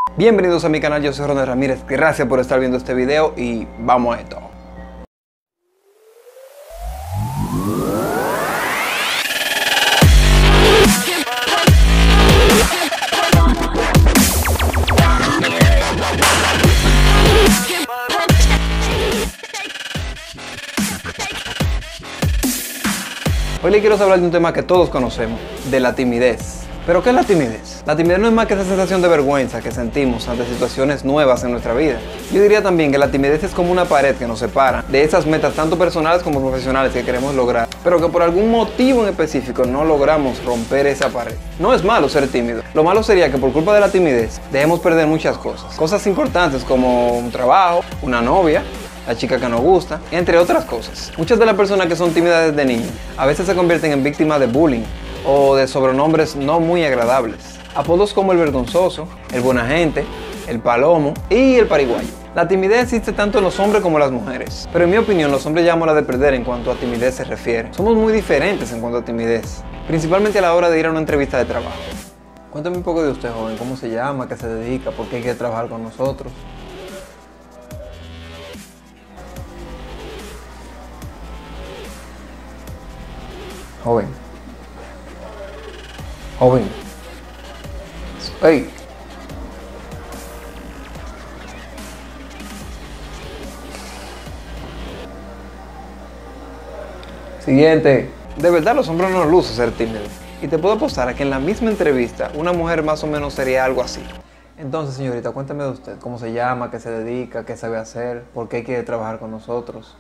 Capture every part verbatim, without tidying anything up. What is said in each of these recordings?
Bienvenidos a mi canal, yo soy Ronald Ramírez, gracias por estar viendo este video y vamos a esto. Hoy les quiero hablar de un tema que todos conocemos, de la timidez. ¿Pero qué es la timidez? La timidez no es más que esa sensación de vergüenza que sentimos ante situaciones nuevas en nuestra vida. Yo diría también que la timidez es como una pared que nos separa de esas metas tanto personales como profesionales que queremos lograr, pero que por algún motivo en específico no logramos romper esa pared. No es malo ser tímido. Lo malo sería que por culpa de la timidez dejemos perder muchas cosas. Cosas importantes como un trabajo, una novia, la chica que nos gusta, entre otras cosas. Muchas de las personas que son tímidas desde niños a veces se convierten en víctimas de bullying o de sobrenombres no muy agradables. Apodos como el vergonzoso, el buena gente, el palomo y el pariguayo. La timidez existe tanto en los hombres como en las mujeres, pero en mi opinión los hombres llevamos la de perder en cuanto a timidez se refiere. Somos muy diferentes en cuanto a timidez, principalmente a la hora de ir a una entrevista de trabajo. Cuéntame un poco de usted, joven, cómo se llama, qué se dedica, por qué quiere trabajar con nosotros. Joven. Joven. Hey. Siguiente. De verdad los hombres no nos luce ser tímidos. Y te puedo apostar a que en la misma entrevista una mujer más o menos sería algo así. Entonces, señorita, cuéntame de usted. ¿Cómo se llama? ¿Qué se dedica? ¿Qué sabe hacer? ¿Por qué quiere trabajar con nosotros?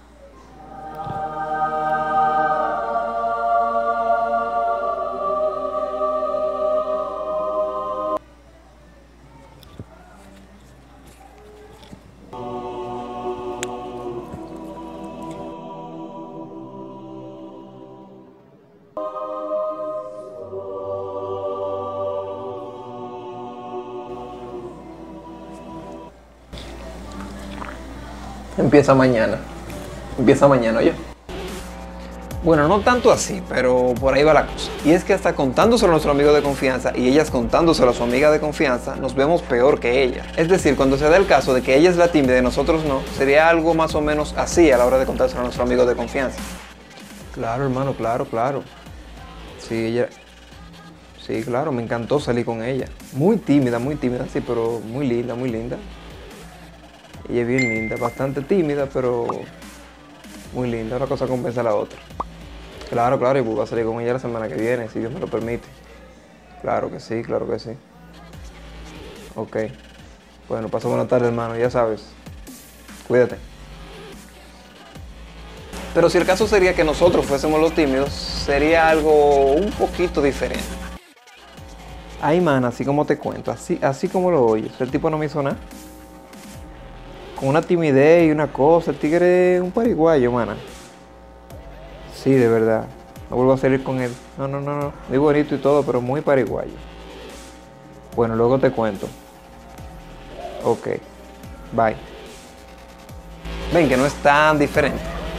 Empieza mañana. Empieza mañana, oye. Bueno, no tanto así, pero por ahí va la cosa. Y es que hasta contándoselo a nuestro amigo de confianza y ellas contándoselo a su amiga de confianza, nos vemos peor que ella. Es decir, cuando se da el caso de que ella es la tímida y nosotros no, sería algo más o menos así a la hora de contárselo a nuestro amigo de confianza. Claro, hermano, claro, claro. Sí, ella... Sí, claro, me encantó salir con ella. Muy tímida, muy tímida, sí, pero muy linda, muy linda. Ella es bien linda, bastante tímida, pero muy linda. Una cosa compensa a la otra. Claro, claro, y voy a salir con ella la semana que viene, si Dios me lo permite. Claro que sí, claro que sí. Ok. Bueno, pasa buena tarde, hermano, ya sabes. Cuídate. Pero si el caso sería que nosotros fuésemos los tímidos, sería algo un poquito diferente. Ay, man, así como te cuento, así, así como lo oyes, el tipo no me hizo nada. Con una timidez y una cosa, el tigre es un pariguayo, mana. Sí, de verdad. No vuelvo a salir con él. No, no, no, no. Muy bonito y todo, pero muy pariguayo. Bueno, luego te cuento. Ok. Bye. Ven que no es tan diferente.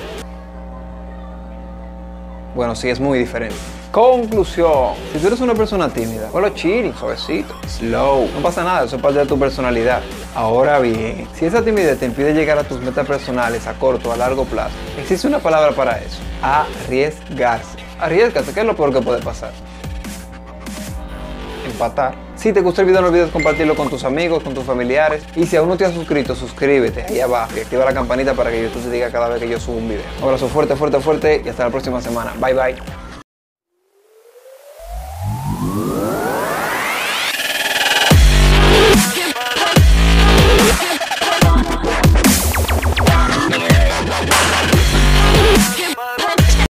Bueno, sí, es muy diferente. Conclusión. Si tú eres una persona tímida, ponlo chilling, suavecito, slow. No pasa nada, eso es parte de tu personalidad. Ahora bien, si esa timidez te impide llegar a tus metas personales a corto o a largo plazo, existe una palabra para eso: arriesgarse. Arriesgate, ¿qué es lo peor que puede pasar? Empatar. Si te gustó el video no olvides compartirlo con tus amigos, con tus familiares. Y si aún no te has suscrito, suscríbete ahí abajo y activa la campanita para que YouTube te diga cada vez que yo subo un video. Un abrazo fuerte, fuerte, fuerte y hasta la próxima semana. Bye, bye.